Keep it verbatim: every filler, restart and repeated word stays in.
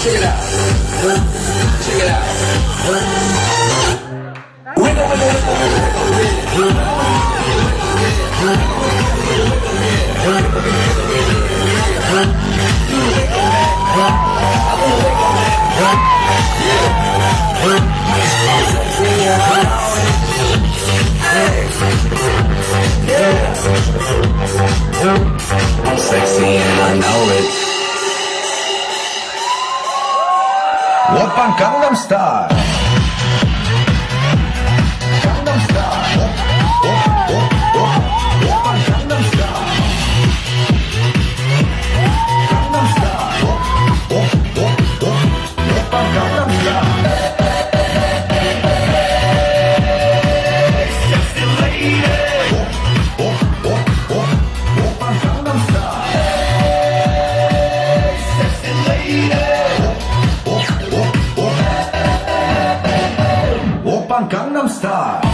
Check it out. Check it out. Wiggle, wiggle, wiggle, wiggle, I'm sexy and I know it. Oppa Gangnam Style. Gangnam Style. Op, op, op, Oppa Gangnam Style. Gangnam Style. Op, op, op, op, Oppa Gangnam Style. Hey, sexy lady. Op, op, op, op, Oppa Gangnam Style. Hey, sexy lady. Oppa Gangnam Style.